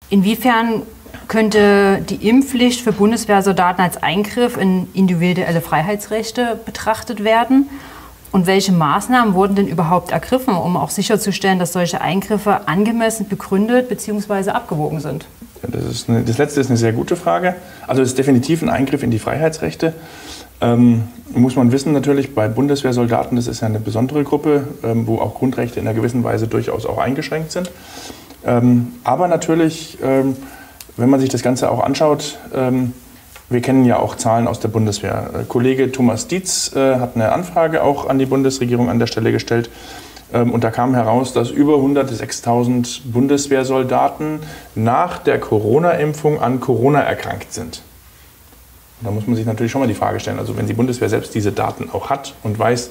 Inwiefern könnte die Impfpflicht für Bundeswehrsoldaten als Eingriff in individuelle Freiheitsrechte betrachtet werden? Und welche Maßnahmen wurden denn überhaupt ergriffen, um auch sicherzustellen, dass solche Eingriffe angemessen begründet bzw. abgewogen sind? Das Letzte ist eine sehr gute Frage. Also es ist definitiv ein Eingriff in die Freiheitsrechte. Muss man wissen natürlich, bei Bundeswehrsoldaten, das ist ja eine besondere Gruppe, wo auch Grundrechte in einer gewissen Weise durchaus auch eingeschränkt sind. Aber natürlich, wenn man sich das Ganze auch anschaut, wir kennen ja auch Zahlen aus der Bundeswehr. Kollege Thomas Dietz hat eine Anfrage auch an die Bundesregierung an der Stelle gestellt. Und da kam heraus, dass über 106.000 Bundeswehrsoldaten nach der Corona-Impfung an Corona erkrankt sind. Da muss man sich natürlich schon mal die Frage stellen, also wenn die Bundeswehr selbst diese Daten auch hat und weiß,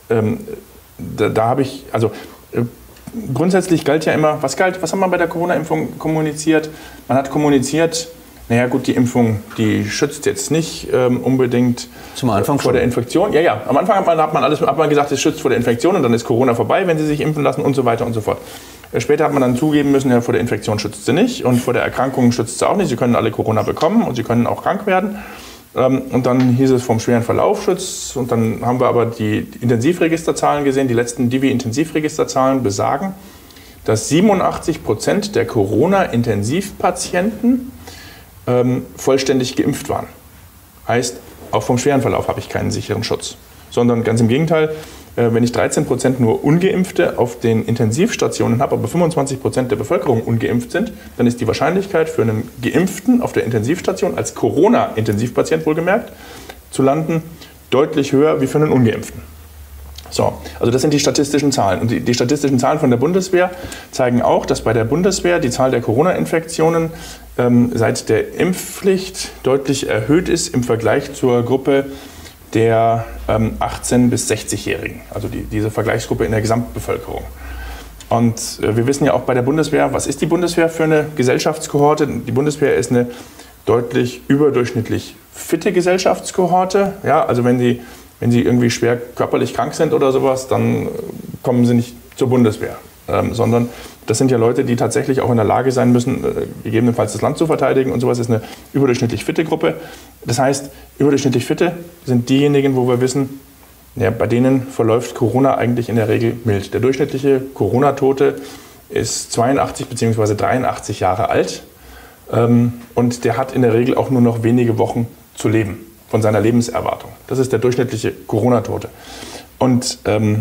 da habe ich, also grundsätzlich galt ja immer, was hat man bei der Corona-Impfung kommuniziert? Man hat kommuniziert, naja gut, die Impfung, die schützt jetzt nicht unbedingt zum Anfang vor der Infektion. Ja, am Anfang hat man gesagt, es schützt vor der Infektion und dann ist Corona vorbei, wenn Sie sich impfen lassen und so weiter und so fort. Später hat man dann zugeben müssen, ja, vor der Infektion schützt sie nicht und vor der Erkrankung schützt sie auch nicht. Sie können alle Corona bekommen und sie können auch krank werden. Und dann hieß es vom schweren Verlauf schützt. Und dann haben wir aber die Intensivregisterzahlen gesehen. Die letzten Divi-Intensivregisterzahlen besagen, dass 87% der Corona-Intensivpatienten vollständig geimpft waren. Heißt, auch vom schweren Verlauf habe ich keinen sicheren Schutz. Sondern ganz im Gegenteil, wenn ich 13% nur Ungeimpfte auf den Intensivstationen habe, aber 25% der Bevölkerung ungeimpft sind, dann ist die Wahrscheinlichkeit für einen Geimpften auf der Intensivstation als Corona-Intensivpatient wohlgemerkt zu landen deutlich höher wie für einen Ungeimpften. So, also das sind die statistischen Zahlen. Und die statistischen Zahlen von der Bundeswehr zeigen auch, dass bei der Bundeswehr die Zahl der Corona-Infektionen seit der Impfpflicht deutlich erhöht ist im Vergleich zur Gruppe der 18- bis 60-Jährigen, also diese Vergleichsgruppe in der Gesamtbevölkerung. Und wir wissen ja auch bei der Bundeswehr, was ist die Bundeswehr für eine Gesellschaftskohorte? Die Bundeswehr ist eine deutlich überdurchschnittlich fitte Gesellschaftskohorte. Ja, also wenn Sie irgendwie schwer körperlich krank sind oder sowas, dann kommen Sie nicht zur Bundeswehr, sondern das sind ja Leute, die tatsächlich auch in der Lage sein müssen, gegebenenfalls das Land zu verteidigen und sowas. Ist eine überdurchschnittlich fitte Gruppe. Das heißt, überdurchschnittlich Fitte sind diejenigen, wo wir wissen, ja, bei denen verläuft Corona eigentlich in der Regel mild. Der durchschnittliche Corona-Tote ist 82 bzw. 83 Jahre alt und der hat in der Regel auch nur noch wenige Wochen zu leben von seiner Lebenserwartung. Das ist der durchschnittliche Corona-Tote. Und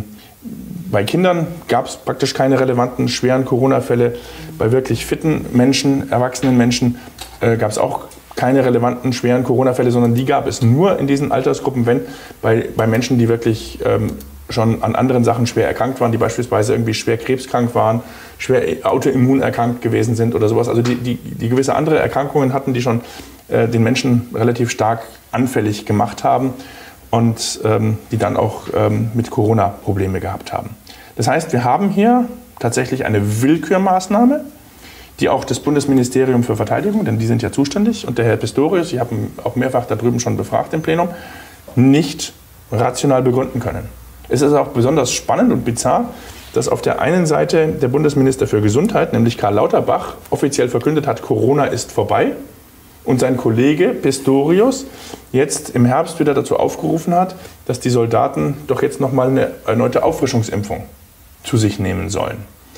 bei Kindern gab es praktisch keine relevanten, schweren Corona-Fälle. Bei wirklich fitten Menschen, erwachsenen Menschen gab es auch keine relevanten, schweren Corona-Fälle, sondern die gab es nur in diesen Altersgruppen, wenn bei Menschen, die wirklich schon an anderen Sachen schwer erkrankt waren, die beispielsweise irgendwie schwer krebskrank waren, schwer autoimmun erkrankt gewesen sind oder sowas. Also die gewisse andere Erkrankungen hatten, die schon den Menschen relativ stark anfällig gemacht haben und die dann auch mit Corona Probleme gehabt haben. Das heißt, wir haben hier tatsächlich eine Willkürmaßnahme, die auch das Bundesministerium für Verteidigung, denn die sind ja zuständig, und der Herr Pistorius, ich habe ihn auch mehrfach da drüben schon befragt im Plenum, nicht rational begründen können. Es ist auch besonders spannend und bizarr, dass auf der einen Seite der Bundesminister für Gesundheit, nämlich Karl Lauterbach, offiziell verkündet hat, Corona ist vorbei, und sein Kollege Pistorius jetzt im Herbst wieder dazu aufgerufen hat, dass die Soldaten doch jetzt nochmal eine erneute Auffrischungsimpfung zu sich nehmen sollen.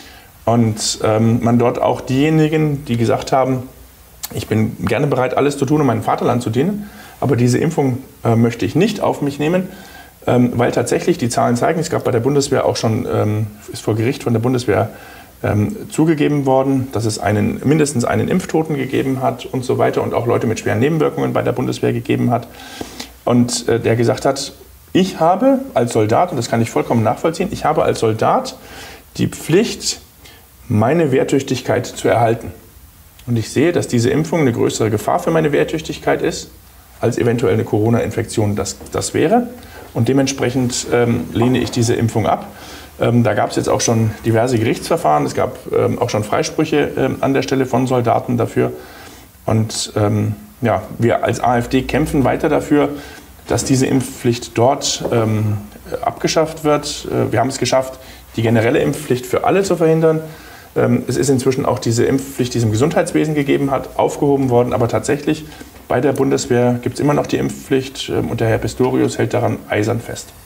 Und man dort auch diejenigen, die gesagt haben, ich bin gerne bereit, alles zu tun, um meinem Vaterland zu dienen, aber diese Impfung möchte ich nicht auf mich nehmen, weil tatsächlich die Zahlen zeigen, es gab bei der Bundeswehr auch schon, ist vor Gericht von der Bundeswehr zugegeben worden, dass es mindestens einen Impftoten gegeben hat und so weiter und auch Leute mit schweren Nebenwirkungen bei der Bundeswehr gegeben hat. Und der gesagt hat, ich habe als Soldat, und das kann ich vollkommen nachvollziehen, ich habe als Soldat die Pflicht, meine Wehrtüchtigkeit zu erhalten. Und ich sehe, dass diese Impfung eine größere Gefahr für meine Wehrtüchtigkeit ist, als eventuell eine Corona-Infektion das wäre. Und dementsprechend lehne ich diese Impfung ab. Da gab es jetzt auch schon diverse Gerichtsverfahren. Es gab auch schon Freisprüche an der Stelle von Soldaten dafür. Und ja, wir als AfD kämpfen weiter dafür, dass diese Impfpflicht dort abgeschafft wird. Wir haben es geschafft, die generelle Impfpflicht für alle zu verhindern. Es ist inzwischen auch diese Impfpflicht, die es im Gesundheitswesen gegeben hat, aufgehoben worden. Aber tatsächlich bei der Bundeswehr gibt es immer noch die Impfpflicht und der Herr Pistorius hält daran eisern fest.